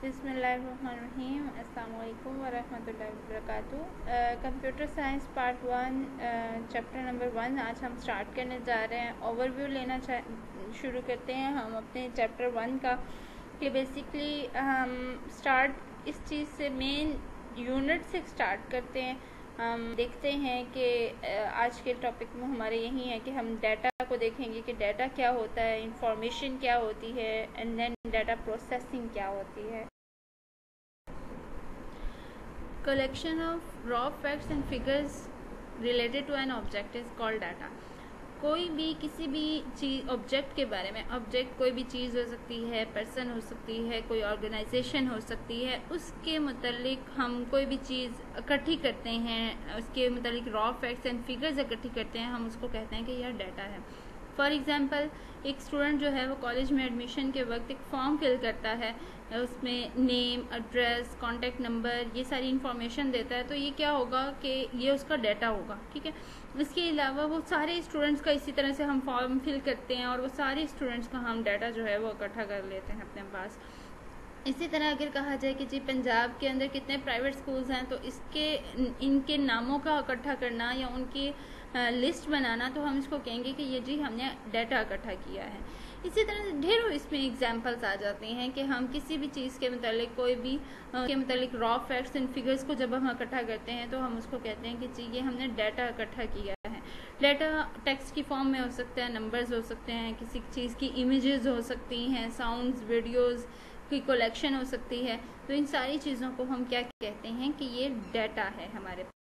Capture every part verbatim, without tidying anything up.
बिस्मिल्लाहिर्रहमानिर्रहीम। अस्सलामु अलैकुम वरहमतुल्लाहि वबरकातुहू। Computer science part one chapter number one आज हम स्टार्ट करने जा रहे हैं। ओवरव्यू लेना शुरू करते हैं हम अपने चैप्टर वन का कि बेसिकली हम स्टार्ट इस चीज़ से मेन यूनिट से स्टार्ट करते हैं। हम देखते हैं कि आज के टॉपिक में हमारे यही है कि हम डाटा को देखेंगे कि डाटा क्या होता है, इंफॉर्मेशन क्या होती है, एंड देन डाटा प्रोसेसिंग क्या होती है। Collection of raw facts and figures related to an object is called data. कोई भी किसी भी चीज़ ऑब्जेक्ट के बारे में, ऑब्जेक्ट कोई भी चीज़ हो सकती है, पर्सन हो सकती है, कोई ऑर्गेनाइजेशन हो सकती है, उसके मुतालिक हम कोई भी चीज़ इकट्ठी करते हैं, उसके मुतालिक रॉ फैक्ट्स एंड फिगर्स इकट्ठी करते हैं, हम उसको कहते हैं कि यह डाटा है। फॉर एग्ज़ाम्पल एक स्टूडेंट जो है वो कॉलेज में एडमिशन के वक्त एक फॉर्म फिल करता है, उसमें नेम, एड्रेस, कॉन्टैक्ट नंबर, ये सारी इन्फॉर्मेशन देता है, तो ये क्या होगा कि ये उसका डाटा होगा। ठीक है, इसके अलावा वो सारे स्टूडेंट्स का इसी तरह से हम फॉर्म फिल करते हैं और वो सारे स्टूडेंट्स का हम डाटा जो है वो इकट्ठा कर लेते हैं अपने पास। इसी तरह अगर कहा जाए कि जी पंजाब के अंदर कितने प्राइवेट स्कूल्स हैं, तो इसके इनके नामों का इकट्ठा करना या उनकी लिस्ट बनाना, तो हम इसको कहेंगे कि ये जी हमने डाटा इकट्ठा किया है। इसी तरह ढेरों इसमें एग्जांपल्स आ जाते हैं कि हम किसी भी चीज़ के मतलब कोई भी के मतलब रॉ फैक्ट्स एंड फिगर्स को जब हम इकट्ठा करते हैं तो हम उसको कहते हैं कि जी ये हमने डाटा इकट्ठा किया है। डाटा टेक्स्ट की फॉर्म में हो सकता है, नंबर्स हो सकते हैं, किसी चीज़ की इमेजेस हो सकती हैं, साउंड्स, वीडियोज़ की कलेक्शन हो सकती है। तो इन सारी चीज़ों को हम क्या कहते हैं कि ये डाटा है हमारे पास।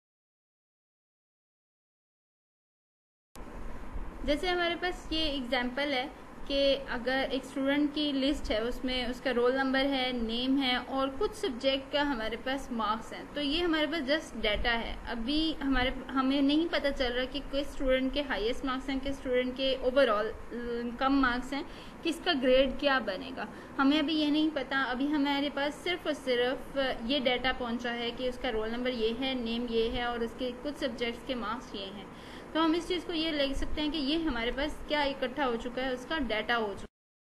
जैसे हमारे पास ये एग्जांपल है कि अगर एक स्टूडेंट की लिस्ट है, उसमें उसका रोल नंबर है, नेम है और कुछ सब्जेक्ट का हमारे पास मार्क्स हैं, तो ये हमारे पास जस्ट डाटा है। अभी हमारे हमें नहीं पता चल रहा कि किस स्टूडेंट के हाईएस्ट मार्क्स हैं, किस स्टूडेंट के ओवरऑल कम मार्क्स हैं, किसका ग्रेड क्या बनेगा, हमें अभी ये नहीं पता। अभी हमारे पास सिर्फ और सिर्फ ये डाटा पहुंचा है कि उसका रोल नंबर ये है, नेम ये है और उसके कुछ सब्जेक्ट्स के मार्क्स ये हैं। तो हम इस चीज़ को ये ले सकते हैं कि ये हमारे पास क्या इकट्ठा हो चुका है, उसका डाटा हो चुका है।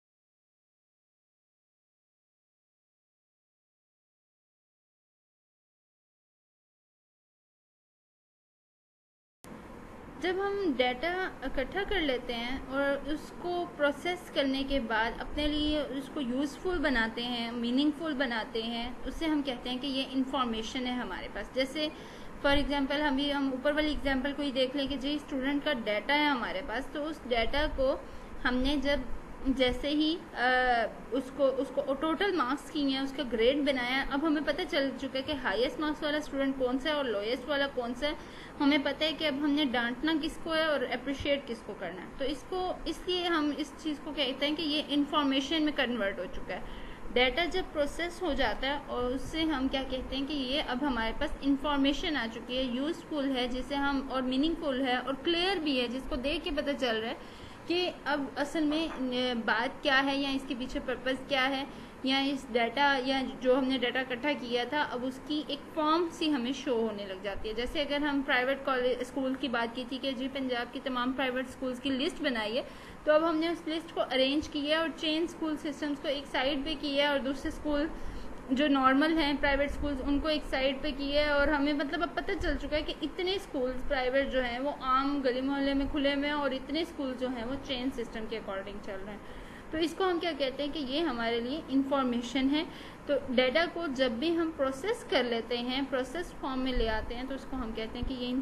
जब हम डाटा इकट्ठा कर लेते हैं और उसको प्रोसेस करने के बाद अपने लिए उसको यूज़फुल बनाते हैं, मीनिंगफुल बनाते हैं, उससे हम कहते हैं कि ये इंफॉर्मेशन है हमारे पास। जैसे फॉर एग्जांपल हम भी हम ऊपर वाली एग्जांपल को ही देख लें कि जी स्टूडेंट का डाटा है हमारे पास, तो उस डाटा को हमने जब जैसे ही आ, उसको उसको टोटल मार्क्स किए हैं, उसका ग्रेड बनाया, अब हमें पता चल चुका है कि हाईएस्ट मार्क्स वाला स्टूडेंट कौन सा है और लोएस्ट वाला कौन सा है। हमें पता है कि अब हमने डांटना किसको है और अप्रिशिएट किसको करना है। तो इसको इसलिए हम इस चीज़ को कहते हैं कि ये इंफॉर्मेशन में कन्वर्ट हो चुका है। डाटा जब प्रोसेस हो जाता है और उससे हम क्या कहते हैं कि ये अब हमारे पास इंफॉर्मेशन आ चुकी है, यूज़फुल है, जिसे हम और मीनिंगफुल है और क्लियर भी है, जिसको देख के पता चल रहा है कि अब असल में बात क्या है या इसके पीछे पर्पस क्या है, या इस डाटा या जो हमने डाटा इकट्ठा किया था अब उसकी एक फॉर्म सी हमें शो होने लग जाती है। जैसे अगर हम प्राइवेट कॉलेज स्कूल की बात की थी कि जी पंजाब की तमाम प्राइवेट स्कूल्स की लिस्ट बनाई है, तो अब हमने उस लिस्ट को अरेंज किया और चेंज स्कूल सिस्टम्स को एक साइड पे किया और दूसरे स्कूल जो नॉर्मल हैं प्राइवेट स्कूल्स उनको एक साइड पे किया है। और हमें मतलब अब पता चल चुका है कि इतने स्कूल्स प्राइवेट जो हैं वो आम गली मोहल्ले में खुले में और इतने स्कूल जो हैं वो चेन सिस्टम के अकॉर्डिंग चल रहे हैं। तो इसको हम क्या कहते हैं कि ये हमारे लिए इंफॉर्मेशन है। तो डाटा को जब भी हम प्रोसेस कर लेते हैं, प्रोसेस फॉर्म में ले आते हैं, तो उसको हम कहते हैं कि ये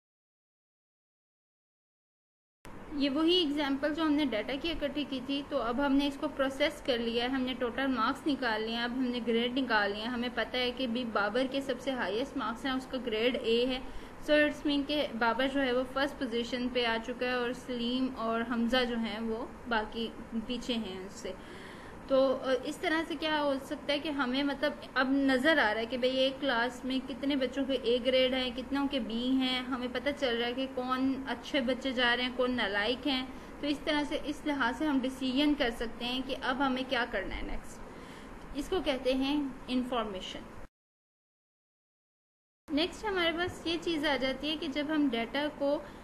ये वही एग्जाम्पल जो हमने डाटा की इकट्ठी की थी। तो अब हमने इसको प्रोसेस कर लिया है, हमने टोटल मार्क्स निकाल लिए हैं, अब हमने ग्रेड निकाल लिए हैं। हमें पता है कि भी बाबर के सबसे हाईएस्ट मार्क्स हैं, उसका ग्रेड ए है। सो इट्स मीन के बाबर जो है वो फर्स्ट पोजीशन पे आ चुका है और सलीम और हमजा जो हैं वो बाकी पीछे हैं उससे। तो इस तरह से क्या हो सकता है कि हमें मतलब अब नज़र आ रहा है कि भाई एक क्लास में कितने बच्चों के ए ग्रेड हैं, कितनों के बी हैं, हमें पता चल रहा है कि कौन अच्छे बच्चे जा रहे हैं, कौन नालायक हैं। तो इस तरह से इस लिहाज से हम डिसीजन कर सकते हैं कि अब हमें क्या करना है नेक्स्ट। इसको कहते हैं इंफॉर्मेशन। नेक्स्ट हमारे पास ये चीज़ आ जाती है कि जब हम डाटा को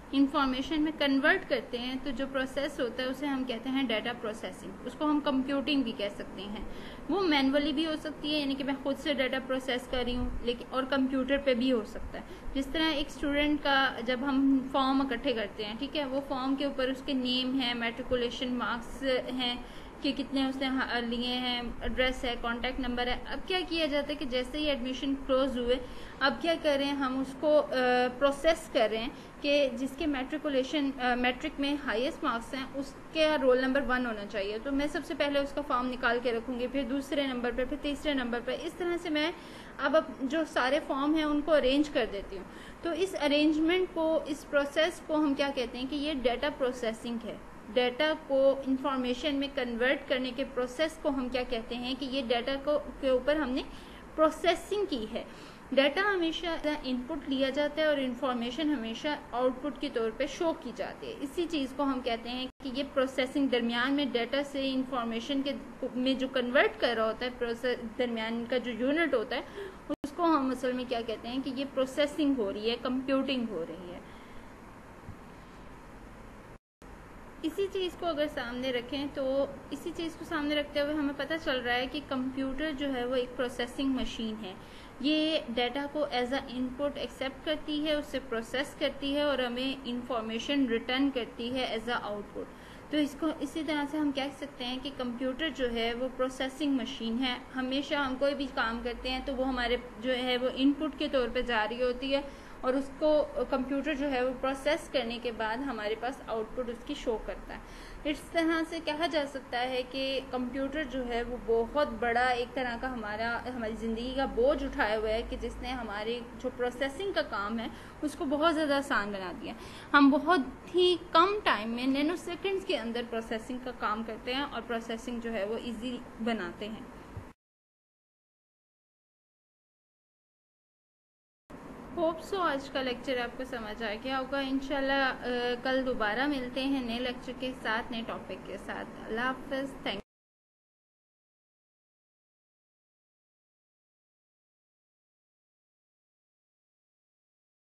इंफॉर्मेशन में कन्वर्ट करते हैं, तो जो प्रोसेस होता है उसे हम कहते हैं डाटा प्रोसेसिंग। उसको हम कंप्यूटिंग भी कह सकते हैं। वो मैनुअली भी हो सकती है, यानी कि मैं खुद से डाटा प्रोसेस कर रही हूँ, लेकिन और कंप्यूटर पे भी हो सकता है। जिस तरह एक स्टूडेंट का जब हम फॉर्म इकट्ठे करते हैं, ठीक है, वो फॉर्म के ऊपर उसके नेम है, मैट्रिकुलेशन मार्क्स हैं कि कितने उसने लिए हैं, एड्रेस है, कॉन्टैक्ट नंबर है। अब क्या किया जाता है कि जैसे ही एडमिशन क्लोज हुए, अब क्या कर रहे हैं, हम उसको प्रोसेस कर रहे हैं कि जिसके मैट्रिकुलेशन मैट्रिक में हाईएस्ट मार्क्स हैं उसके रोल नंबर वन होना चाहिए। तो मैं सबसे पहले उसका फॉर्म निकाल के रखूंगी, फिर दूसरे नंबर पर, फिर तीसरे नंबर पर। इस तरह से मैं अब अब जो सारे फॉर्म हैं उनको अरेंज कर देती हूँ। तो इस अरेंजमेंट को, इस प्रोसेस को हम क्या कहते हैं कि ये डाटा प्रोसेसिंग है। डाटा को इंफॉर्मेशन में कन्वर्ट करने के प्रोसेस को हम क्या कहते हैं कि ये डाटा को के ऊपर हमने प्रोसेसिंग की है। डाटा हमेशा इनपुट लिया जाता है और इंफॉर्मेशन हमेशा आउटपुट के तौर पे शो की जाती है। इसी चीज़ को हम कहते हैं कि ये प्रोसेसिंग, दरमियान में डाटा से इंफॉर्मेशन के में जो कन्वर्ट कर रहा होता है, प्रोसेस दरमियान का जो यूनिट होता है, उसको हम असल में क्या कहते हैं कि ये प्रोसेसिंग हो रही है, कंप्यूटिंग हो रही है। इसी चीज़ को अगर सामने रखें तो इसी चीज़ को सामने रखते हुए हमें पता चल रहा है कि कंप्यूटर जो है वो एक प्रोसेसिंग मशीन है। ये डाटा को एज अ इनपुट एक्सेप्ट करती है, उससे प्रोसेस करती है और हमें इंफॉर्मेशन रिटर्न करती है एज अ आउटपुट। तो इसको इसी तरह से हम कह सकते हैं कि कंप्यूटर जो है वो प्रोसेसिंग मशीन है। हमेशा हम कोई भी काम करते हैं तो वो हमारे जो है वो इनपुट के तौर पे जा रही होती है और उसको कंप्यूटर जो है वो प्रोसेस करने के बाद हमारे पास आउटपुट उसकी शो करता है। इस तरह से कहा जा सकता है कि कंप्यूटर जो है वो बहुत बड़ा एक तरह का हमारा हमारी ज़िंदगी का बोझ उठाया हुआ है कि जिसने हमारे जो प्रोसेसिंग का काम है उसको बहुत ज़्यादा आसान बना दिया। हम बहुत ही कम टाइम में, नैनो सेकंड्स के अंदर प्रोसेसिंग का काम करते हैं और प्रोसेसिंग जो है वो ईजी बनाते हैं। होप सो आज का लेक्चर आपको समझ आ गया होगा। इंशाल्लाह कल दोबारा मिलते हैं नए लेक्चर के साथ, नए टॉपिक के साथ। अल्लाह हाफ़िज़। थैंक